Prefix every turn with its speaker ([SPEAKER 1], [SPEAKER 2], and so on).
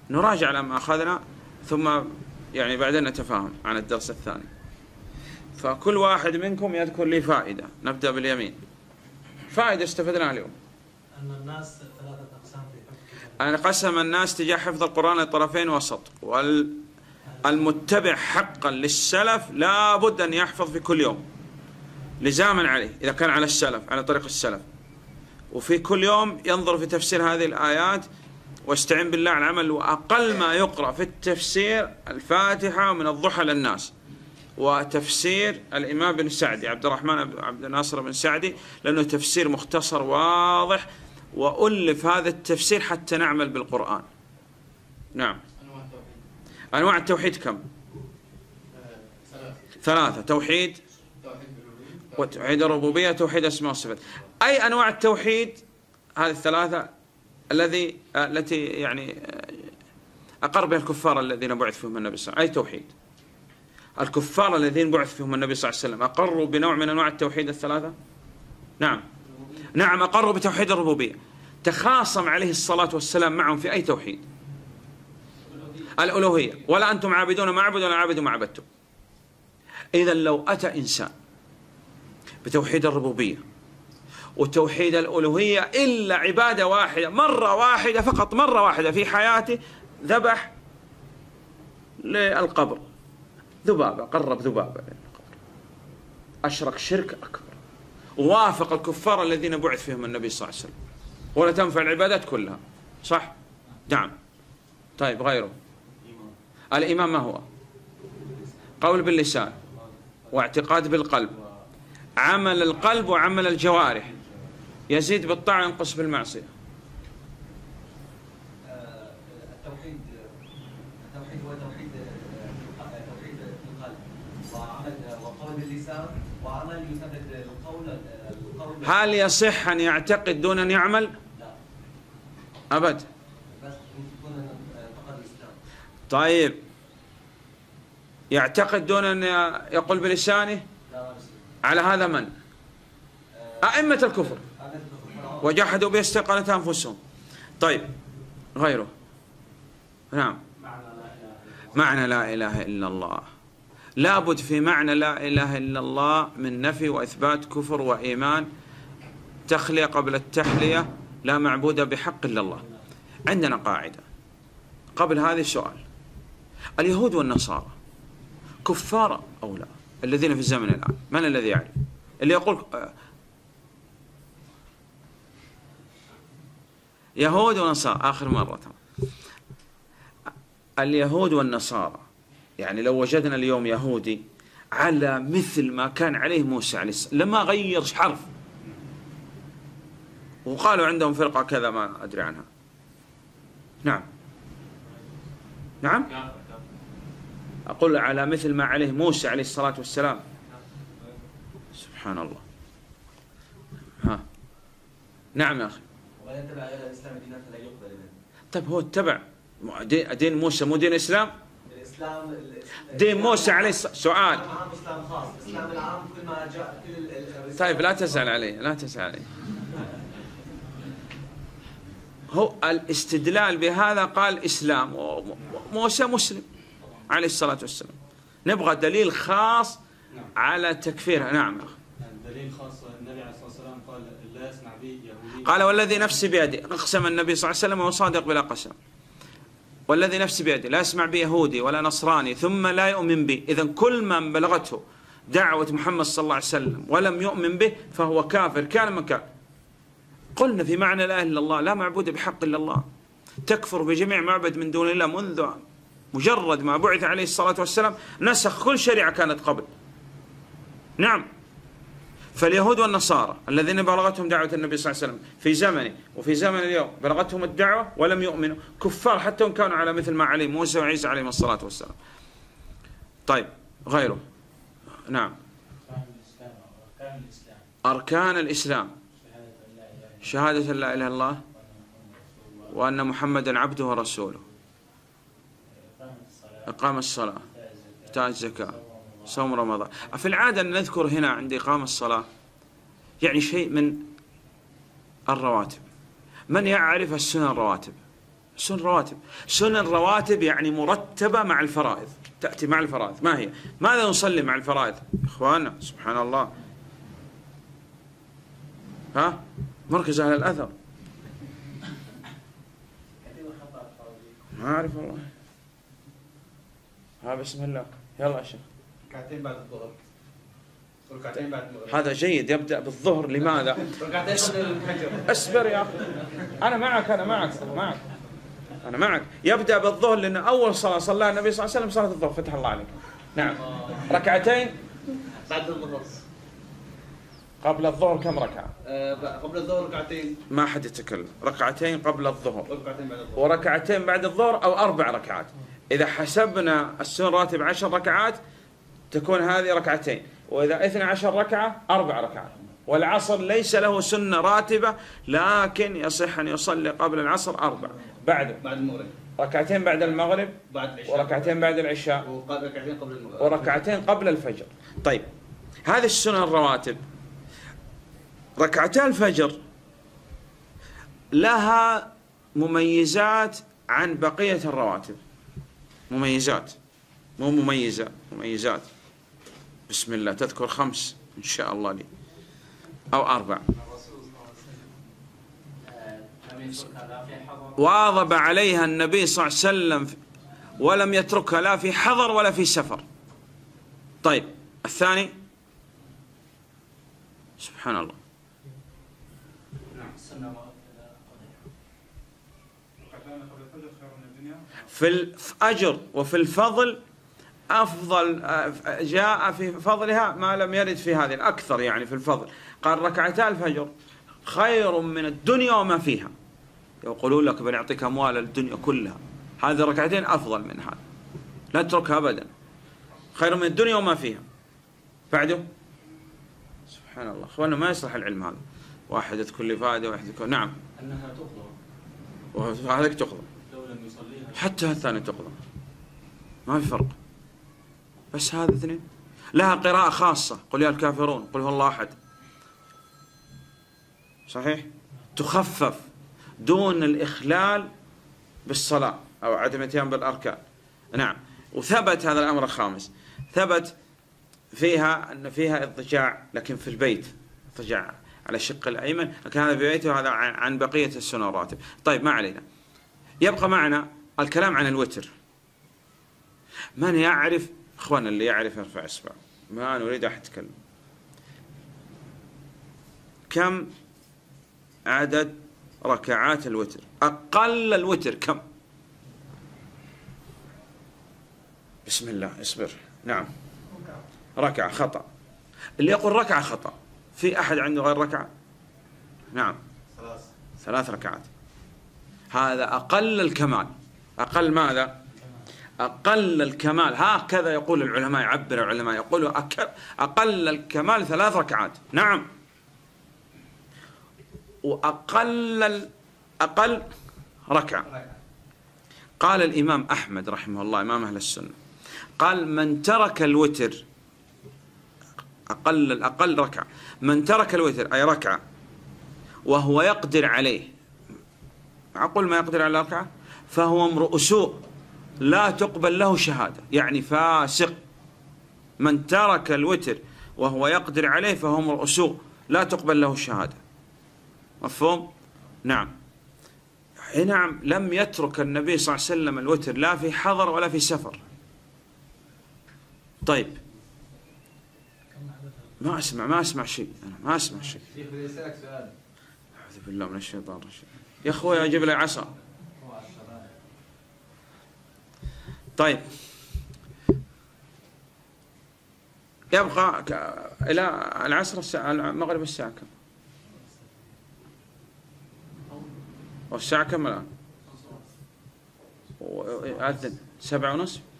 [SPEAKER 1] نراجع على ما أخذنا ثم يعني بعدين نتفاهم عن الدرس الثاني. فكل واحد منكم يذكر لي فائدة. نبدأ باليمين. فائدة استفدناها اليوم.
[SPEAKER 2] أن الناس ثلاثة أقسام في حفظ.
[SPEAKER 1] أن قسم الناس تجاه حفظ القرآن لطرفين وسط، والمتبع حقا للسلف لا بد أن يحفظ في كل يوم لزاما عليه إذا كان على السلف على طريق السلف، وفي كل يوم ينظر في تفسير هذه الآيات واستعين بالله على العمل. وأقل ما يقرأ في التفسير الفاتحة من الضحى للناس، وتفسير الإمام بن سعدي عبد الرحمن عبد الناصر بن سعدي، لأنه تفسير مختصر واضح، وألف هذا التفسير حتى نعمل بالقرآن. نعم. أنواع التوحيد كم؟ ثلاثة. توحيد وتوحيد الربوبية، توحيد الأسماء والصفات. أي أنواع التوحيد هذه الثلاثة التي يعني أقر بها الكفار الذين بعث فيهم النبي صلى الله عليه وسلم. أي توحيد؟ الكفار الذين بعث فيهم النبي صلى الله عليه وسلم أقروا بنوع من أنواع التوحيد الثلاثة؟ نعم. نعم أقروا بتوحيد الربوبية. تخاصم عليه الصلاة والسلام معهم في أي توحيد؟ الألوهية. ولا أنتم عابدون ما أعبد ولا عابد ما عبدتم. إذا لو أتى إنسان بتوحيد الربوبية وتوحيد الألوهية إلا عبادة واحدة، مرة واحدة فقط، مرة واحدة في حياته ذبح للقبر ذبابة، قرب ذبابة للقبر، أشرك شرك أكبر، ووافق الكفار الذين بعث فيهم النبي صلى الله عليه وسلم، ولا تنفع العبادات كلها. صح؟ نعم. طيب غيره. الإيمان ما هو؟ قول باللسان واعتقاد بالقلب، عمل القلب وعمل الجوارح، يزيد بالطاعة ينقص بالمعصية.
[SPEAKER 3] التوحيد هو توحيد القلب وقول باللسان وعمل يسدد القول.
[SPEAKER 1] هل يصح أن يعتقد دون أن يعمل؟
[SPEAKER 3] لا
[SPEAKER 1] أبد.
[SPEAKER 3] بس يكون فقط الإسلام.
[SPEAKER 1] طيب يعتقد دون أن يقول بلسانه؟
[SPEAKER 3] لا.
[SPEAKER 1] على هذا من؟ أئمة الكفر وجحدوا به استيقنت أنفسهم. طيب غيره. نعم. معنى لا إله إلا الله. لابد في معنى لا إله إلا الله من نفي وإثبات كفر وإيمان، تخلية قبل التحلية، لا معبود بحق إلا الله. عندنا قاعدة قبل هذه السؤال: اليهود والنصارى كفار أو لا؟ الذين في الزمن الآن من الذي يعرف؟ اللي يقول يهود ونصارى آخر مرة. اليهود والنصارى، يعني لو وجدنا اليوم يهودي على مثل ما كان عليه موسى عليه السلام، لما غير حرف، وقالوا عندهم فرقة كذا ما أدري عنها. نعم. نعم. أقول على مثل ما عليه موسى عليه الصلاة والسلام. سبحان الله. ها. نعم يا أخي.
[SPEAKER 3] ولا يتبع غير الإسلام دينا فلا يقبل منه.
[SPEAKER 1] طيب هو اتبع دين موسى مو دين الإسلام؟
[SPEAKER 3] الإسلام
[SPEAKER 1] دين موسى عليه سؤال.
[SPEAKER 3] إسلام خاص، الإسلام العام كل ما جاء كل.
[SPEAKER 1] طيب لا تزعل عليه، لا تزعل عليه. هو الاستدلال بهذا قال إسلام وموسى مسلم عليه الصلاة والسلام. نبغى دليل خاص على تكفيرها. نعم.
[SPEAKER 2] دليل خاص. النبي عليه الصلاة والسلام قال لا يسمع بي يهودي.
[SPEAKER 1] قال والذي نفسي بيده. أقسم النبي صلى الله عليه وسلم وهو صادق بلا قسم. والذي نفسي بيده لا يسمع بي يهودي ولا نصراني ثم لا يؤمن بي. إذن كل من بلغته دعوة محمد صلى الله عليه وسلم ولم يؤمن به فهو كافر كان من كان. قلنا في معنى لا إله إلا الله لا معبود بحق إلا الله. تكفر بجميع معبد من دون الله منذ مجرد ما بعث عليه الصلاة والسلام، نسخ كل شريعة كانت قبل. نعم. فاليهود والنصارى الذين بلغتهم دعوة النبي صلى الله عليه وسلم في زمنه وفي زمن اليوم بلغتهم الدعوة ولم يؤمنوا، كفار حتى وإن كانوا على مثل ما عليه موسى وعيسى عليهم الصلاة والسلام. طيب غيره. نعم. أركان الإسلام: شهادة لا إله إلا الله وأن محمدا عبده ورسوله، إقام الصلاة، إيتاء الزكاة، صوم رمضان. في العادة أن نذكر هنا عند إقام الصلاة يعني شيء من الرواتب. من يعرف السنن الرواتب؟ سنن رواتب. سنن رواتب يعني مرتبة مع الفرائض، تأتي مع الفرائض. ما هي؟ ماذا نصلي مع الفرائض إخواننا؟ سبحان الله. ها؟ مركز أهل الأثر. ما أعرف والله. ها بسم الله. يلا يا شيخ.
[SPEAKER 2] ركعتين بعد الظهر، ركعتين بعد المغرب.
[SPEAKER 1] هذا جيد، يبدأ بالظهر. لماذا؟
[SPEAKER 2] ركعتين قبل الفجر.
[SPEAKER 1] اصبر يا أخي، أنا معك. يبدأ بالظهر لأن أول صلاة صلاها النبي صلى الله عليه وسلم صلاة الظهر. فتح الله عليك. نعم. ركعتين
[SPEAKER 2] بعد الظهر.
[SPEAKER 1] قبل الظهر كم ركعة؟
[SPEAKER 2] قبل الظهر ركعتين.
[SPEAKER 1] ما حد يتكلم. ركعتين قبل الظهر
[SPEAKER 2] وركعتين بعد الظهر.
[SPEAKER 1] وركعتين بعد الظهر أو 4 ركعات. إذا حسبنا السنن راتب 10 ركعات تكون هذه ركعتين، وإذا 12 ركعة 4 ركعات. والعصر ليس له سنة راتبة، لكن يصح أن يصلي قبل العصر 4. بعد
[SPEAKER 2] المغرب
[SPEAKER 1] ركعتين بعد المغرب،
[SPEAKER 2] بعد العشاء،
[SPEAKER 1] وركعتين بعد العشاء،
[SPEAKER 2] وركعتين قبل المغرب،
[SPEAKER 1] وركعتين قبل الفجر. طيب هذه السنن الرواتب. ركعتا الفجر لها مميزات عن بقية الرواتب. مميزات، مو مميزة، مميزات. بسم الله. تذكر 5 إن شاء الله لي أو 4. واظب عليها النبي صلى الله عليه وسلم ولم يتركها لا في حضر ولا في سفر. طيب الثاني سبحان الله. في الأجر وفي الفضل أفضل، جاء في فضلها ما لم يرد في هذه الأكثر، يعني في الفضل. قال ركعتا الفجر خير من الدنيا وما فيها. يقولون لك بنعطيك أموال الدنيا كلها، هذه ركعتين أفضل من هذا، لا تتركها أبدا. خير من الدنيا وما فيها. بعده سبحان الله. أخوانا ما يصلح العلم هذا. واحد يذكر لي فائدة واحد يذكر. نعم
[SPEAKER 2] أنها تقضى،
[SPEAKER 1] وهذيك تقضى،
[SPEAKER 2] لو لم يصليها
[SPEAKER 1] حتى الثانية تقضى، ما في فرق. بس هذا 2 لها قراءة خاصة. قل يا الكافرون، قل هو الله أحد. صحيح؟ تخفف دون الإخلال بالصلاة أو عدم الاتيان بالأركان. نعم. وثبت هذا الأمر الخامس، ثبت فيها أن فيها اضطجاع، لكن في البيت اضطجاع على الشق الأيمن، لكن هذا في بيته، وهذا عن بقية السنن الراتب. طيب ما علينا. يبقى معنا الكلام عن الوتر. من يعرف إخوانا؟ اللي يعرف يرفع إصبعه، ما نريد أحد يتكلم. كم عدد ركعات الوتر؟ أقل الوتر كم؟ بسم الله. اصبر. نعم. ركعة خطأ. اللي يقول ركعة خطأ. في أحد عنده غير ركعة؟ نعم 3 ركعات. هذا أقل الكمال. أقل ماذا؟ أقل الكمال. هكذا يقول العلماء، يعبر العلماء، يقولوا أقل الكمال 3 ركعات. نعم. وأقل ركعة. قال الإمام أحمد رحمه الله، إمام أهل السنة، قال من ترك الوتر، أقل ركعة، من ترك الوتر أي ركعة وهو يقدر عليه، أقول ما يقدر على ركعة، فهو امرؤ سوء لا تقبل له شهادة، يعني فاسق. من ترك الوتر وهو يقدر عليه فهو امرؤ سوء لا تقبل له شهادة. مفهوم؟ نعم. نعم. لم يترك النبي صلى الله عليه وسلم الوتر لا في حضر ولا في سفر. طيب ما أسمع شيء. أنا ما أسمع شيء. أعوذ بالله من الشيطان الرجيم. يا أخوي أجيب لي عصا. طيب يبقى إلى العصر الساعة المغرب الساعة كم؟ والساعة كم الآن؟ أذن 7:30.